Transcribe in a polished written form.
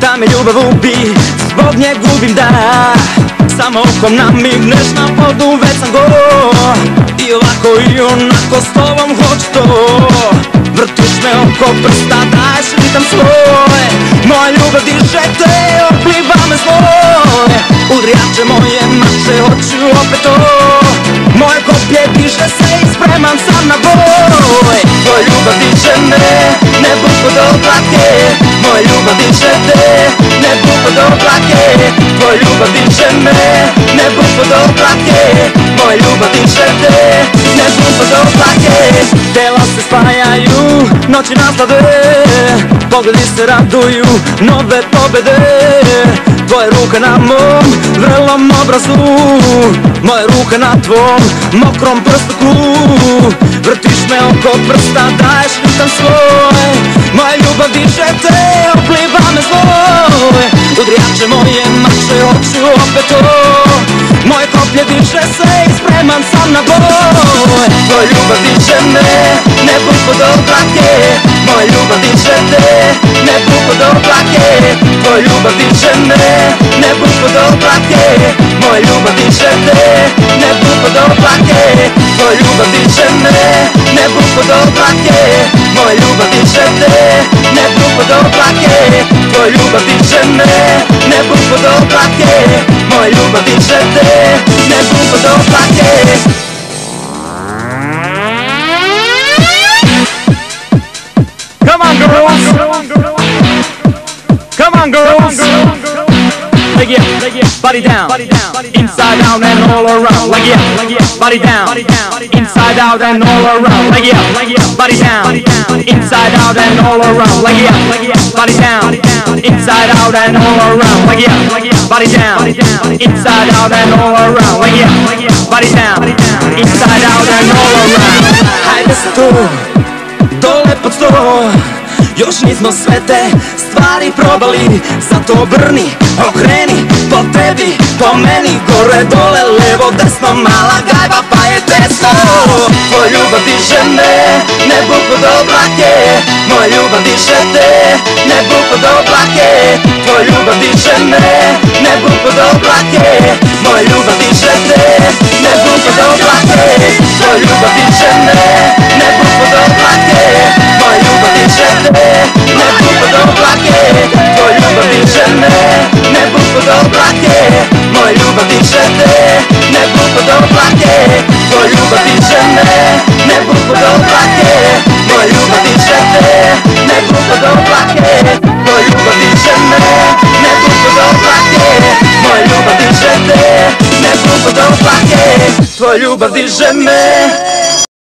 da me ljubav ubi, zbog nje gubim dah. Samo okom namigneš na vodu, već sam go. I ovako i onako s tobom hoću to. Vrtiš me oko prsta, daješ ritam svoj. Moja ljubav diže te, opliva me zloj. Udrijače moje mače, hoću opet to. Moje koplje diže se i spreman sam na boj. Tvoj ljubav diže me, nebo pod oblake. Moja ljubav diže te, nebo pod oblake. Tvoj ljubav diže me, nebo pod oblake. Moja ljubav diže te, nebo pod oblake. Tela se spajaju, noći naslade, pogledi se raduju, nove pobede. Tvoja ruka na mom vrelom obrazu, moja ruka na tvom mokrom prstu. Vrtiš me oko prsta, daješ ritam svoj. Moja ljubav diže te, opliva me zloj. Udrijače moje mače, hoću opet to. Moje koplje diže se i spreman sam na boj. Tvoj ljubav diže me, nebo pod oblake. Moja ljubav diže te, nebo pod oblake. Tvoj ljubav diže me, nebo pod oblake. Moja ljubav diže te, nebo pod oblake. Tvoj ljubav diže me, nebo pod oblake. Moja ljubav diže te, nebo pod oblake. Tvoj ljubav diže me, nebo pod oblake. Moja ljubav diže te, nebo pod oblake. Come on girls, come on girls. Like yeah, body down, inside out and all around. Like yeah, body down, inside out and all around. Like yeah, body down, inside out and all around. Like yeah, body down, inside out and all around. Like yeah, body down, inside out and all around. Like yeah, body down, inside out and all around. Hajde se tu, dole pod sto. Još nismo sve te stvari probali, zato obrni, okreni, po tebi, po meni. Gore, dole, levo, desno, mala gajba pa je tesno. Tvoj ljubav diže me, nebo pod oblake. Moja ljubav diže te, nebo pod oblake. Tvoj ljubav diže me, nebo pod oblake. Moja ljubav diže te, nebo pod oblake. Tvoj ljubav diže me, nebo pod oblake. Moja ljubav diže te, nebo pod oblake. Tvoj ljubav diže me, nebo pod oblake. Moja ljubav diže te, nebo pod oblake. Tvoj ljubav diže me, nebo pod oblake. Moja ljubav diže te, nebo pod oblake. Tvoj ljubav diže me, nebo pod oblake. Moja ljubav diže te, nebo pod oblake. Tvoj ljubav diže me.